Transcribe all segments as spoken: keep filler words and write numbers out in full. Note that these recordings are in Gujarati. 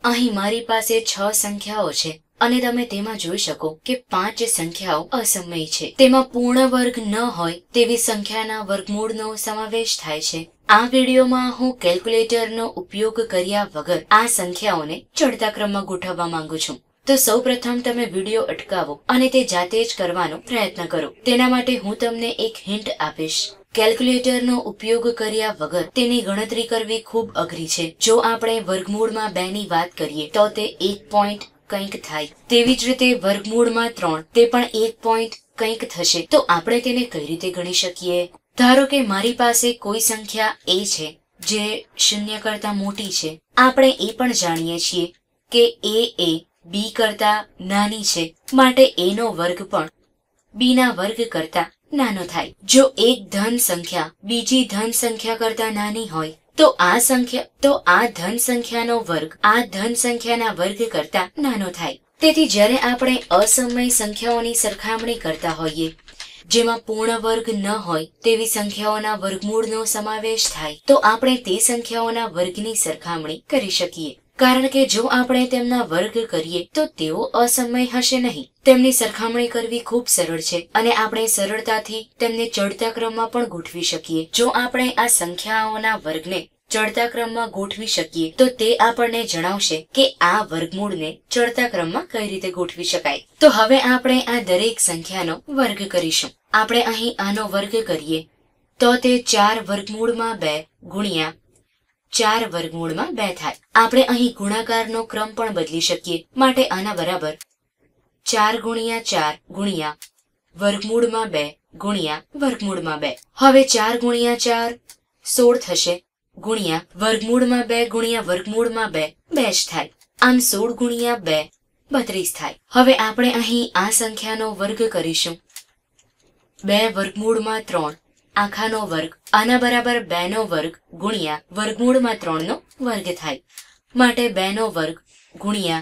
અહીં મારી પાસે છ સંખ્યાઓ છે અને તમે તેમાં જોઈ શકો કે પાંચ સંખ્યાઓ અસમય છે. તેમાં પૂર્ણ વર્ગ ન હોય તેવી સંખ્યાના વર્ગમૂળનો સમાવેશ થાય છે. આ વિડીયોમાં હું કેલ્ક્યુલેટરનો ઉપયોગ કર્યા વગર આ સંખ્યાઓને ચડતા ક્રમમાં ગોઠવવા માંગુ છું. તો સૌપ્રથમ તમે વિડીયો અટકાવો અને તે જાતે જ કરવાનો પ્રયત્ન કરો. તેના માટે હું તમને એક હિન્ટ આપીશ. કેલ્ક્યુલેટરનો ઉપયોગ કર્યા વગર તેની ગણતરી કરવી ખૂબ અઘરી છે. જો આપણે વર્ગમૂળમાં બે ની વાત કરીએ તો તે એક પોઈન્ટ કંઈક થાય. તેવી જ રીતે વર્ગમૂળમાં ત્રણ તે પણ એક પોઈન્ટ કંઈક થશે. તો આપણે તેને કઈ રીતે ગણી શકીએ? ધારો કે મારી પાસે કોઈ સંખ્યા a છે જે શૂન્ય કરતા મોટી છે. આપણે એ પણ જાણીએ છીએ કે a એ b કરતા નાની છે, માટે a નો વર્ગ પણ b ના વર્ગ કરતા નાનો થાય. જો એક ધન સંખ્યા બીજી ધન સંખ્યા કરતા નાની હોય તો આ સંખ્યા તો આ ધન સંખ્યાનો વર્ગ આ ધન સંખ્યાના વર્ગ કરતા નાનો થાય. તેથી જ્યારે આપણે અસમય સંખ્યાઓની સરખામણી કરતા હોઈએ જેમાં પૂર્ણ વર્ગ ન હોય તેવી સંખ્યાઓના વર્ગમૂળનો સમાવેશ થાય તો આપણે તે સંખ્યાઓના વર્ગની સરખામણી કરી શકીએ. કારણ કે જો આપણે તેમના વર્ગ કરીએ તો તેઓ અસમય હશે નહીં. તેમની સરખામણી કરવી ખૂબ સરળ છે અને આપણે સરળતાથી તેમને ચડતા ક્રમમાં પણ ગોઠવી શકીએ. જો આપણે આ સંખ્યાઓના વર્ગને ચડતા ક્રમમાં ગોઠવી શકીએ તો તે આપણને જણાવશે કે આ વર્ગમૂળને ચડતા ક્રમમાં કઈ રીતે ગોઠવી શકાય. તો હવે આપણે આ દરેક સંખ્યાનો વર્ગ કરીશું. આપણે અહીં આનો વર્ગ કરીએ તો તે ચાર વર્ગમૂળમાં બે ગુણ્યા ચાર વર્ગમૂળમાં બે થાય. આપણે અહીં ગુણાકારનો ક્રમ પણ બદલી શકીએ. માટે આના બરાબર ચાર ગુણ્યા ચાર ગુણ્યા વર્ગમૂળમાં બે ગુણ્યા વર્ગમૂળમાં બે. હવે ચાર ગુણ્યા ચાર સોળ થશે ગુણ્યા વર્ગમૂળમાં બે ગુણ્યા વર્ગમૂળમાં બે બે જ થાય. આમ સોળ ગુણ્યા બે બત્રીસ થાય. હવે આપણે અહીં આ સંખ્યાનો વર્ગ કરીશું. બે વર્ગમૂળમાં ત્રણ આખાનો વર્ગ આના બરાબર બે નો વર્ગ ગુણ્યા વર્ગમૂળમાં ત્રણ નો વર્ગ થાય. માટે બે નો વર્ગ ગુણ્યા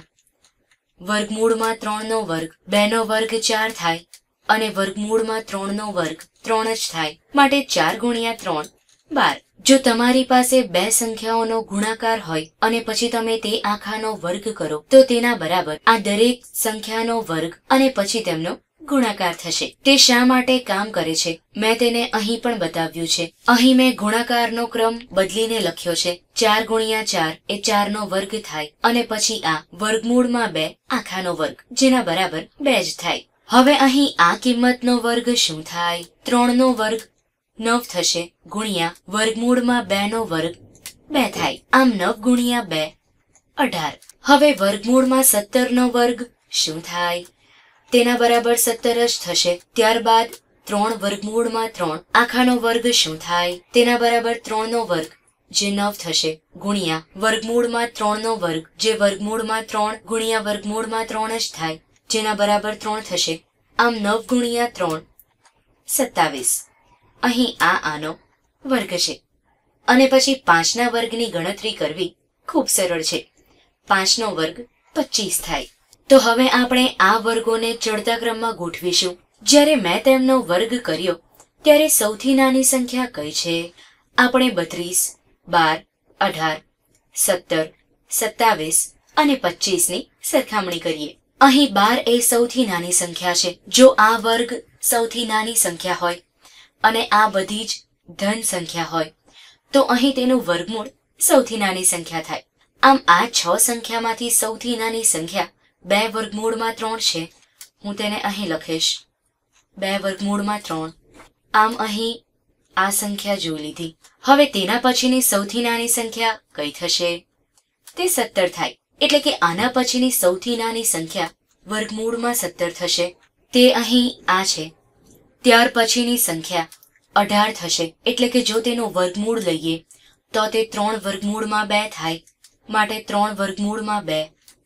વર્ગમૂળમાં ત્રણ નો વર્ગ બે નો વર્ગ ચાર થાય અને વર્ગમૂળમાં ત્રણ નો વર્ગ ત્રણ જ થાય. માટે ચાર ગુણ્યા ત્રણ બાર. જો તમારી પાસે બે સંખ્યાઓનો ગુણાકાર હોય અને પછી તમે તે આખાનો વર્ગ કરો તો તેના બરાબર આ દરેક સંખ્યાનો વર્ગ અને પછી તેમનો ગુણાકાર થશે. તે શા માટે કામ કરે છે મેં તેને અહીં પણ બતાવ્યું છે. અહીં મેં ગુણાકારનો ક્રમ બદલીને લખ્યો છે. ચાર ગુણ્યા ચાર એ ચાર નો વર્ગ થાય અને પછી આ વર્ગમૂળમાં બે આખાનો વર્ગ જેના બરાબર બે જ થાય. હવે અહીં આ કિંમતનો વર્ગ શું થાય? ત્રણ નો વર્ગ નવ થશે ગુણ્યા વર્ગમૂળમાં બે નો વર્ગ બે થાય. આમ નવ ગુણ્યા બે અઢાર. હવે વર્ગમૂળમાં સત્તર નો વર્ગ શું થાય? તેના બરાબર સત્તર જ થશે. ત્યારબાદ ત્રણ વર્ગમૂળમાં ત્રણ આખાનો વર્ગ શું થાય? તેના બરાબર ત્રણ નો વર્ગ જે નવ થશે ગુણ્યા વર્ગમૂળમાં ત્રણ નો વર્ગ જે વર્ગમૂળમાં ત્રણ ગુણ્યા વર્ગમૂળમાં ત્રણ જ થાય જેના બરાબર ત્રણ થશે. આમ નવ ગુણ્યા ત્રણ સત્તાવીસ. અહીં આ આનો વર્ગ છે. અને પછી પાંચના વર્ગની ગણતરી કરવી ખૂબ સરળ છે. પાંચ નો વર્ગ પચીસ થાય. તો હવે આપણે આ વર્ગોને ચડતા ક્રમમાં ગોઠવીશું. જ્યારે મેં તેમનો વર્ગ કર્યો ત્યારે સૌથી નાની સંખ્યા કઈ છે? આપણે બત્રીસ બાર અઢાર સત્તર સત્તાવીસ અને પચીસ ની સરખામણી કરીએ. અહીં બાર એ સૌથી નાની સંખ્યા છે. જો આ વર્ગ સૌથી નાની સંખ્યા હોય અને આ બધી જ ધન સંખ્યા હોય તો અહીં તેનું વર્ગમૂળ સૌથી નાની સંખ્યા થાય. આમ આ છ સંખ્યામાંથી સૌથી નાની સંખ્યા બે વર્ગમૂળમાં ત્રણ છે. હું તેને અહીં લખીશ બે વર્ગમૂળમાં ત્રણ. આમ અહીં આ સંખ્યા જોઈ લીધી. હવે તેના પછીની સૌથી નાની સંખ્યા કઈ થશે? તે સત્તર થાય. એટલે કે આના પછીની સૌથી નાની સંખ્યા વર્ગમૂળમાં સત્તર થશે. તે અહીં આ છે. ત્યાર પછીની સંખ્યા અઢાર થશે. એટલે કે જો તેનું વર્ગમૂળ લઈએ તો તે ત્રણ વર્ગમૂળમાં બે થાય. માટે ત્રણ વર્ગમૂળમાં બે.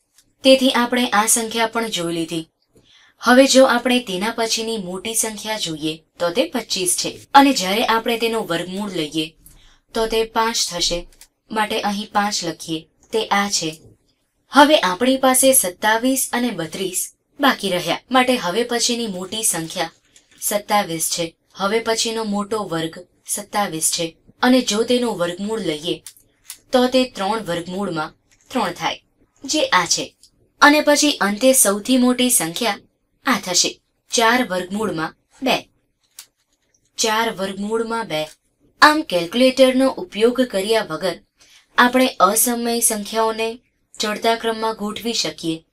તેથી આપણે આ સંખ્યા પણ જોઈ લીધી. હવે જો આપણે તેના પછીની મોટી સંખ્યા જોઈએ તો તે પચીસ છે અને જ્યારે આપણે તેનું વર્ગમૂળ લઈએ તો તે પાંચ થશે. માટે અહીં પાંચ લખીએ. તે આ છે. હવે આપણી પાસે સત્તાવીસ અને બત્રીસ બાકી રહ્યા. માટે હવે પછીની મોટી સંખ્યા સત્તાવીસ છે. હવે પછીનો મોટો વર્ગ સત્તાવીસ છે અને જો તેનું વર્ગમૂળ લઈએ તો તે ત્રણ વર્ગમૂળમાં ત્રણ થાય જે આ છે, અને પછી અંતે સૌથી મોટી સંખ્યા આ થશે, ચાર વર્ગમૂળમાં બે. ચાર વર્ગમૂળમાં બે. આમ કેલ્ક્યુલેટરનો ઉપયોગ કર્યા વગર આપણે અસમય સંખ્યાઓને ચડતા ક્રમમાં ગોઠવી શકીએ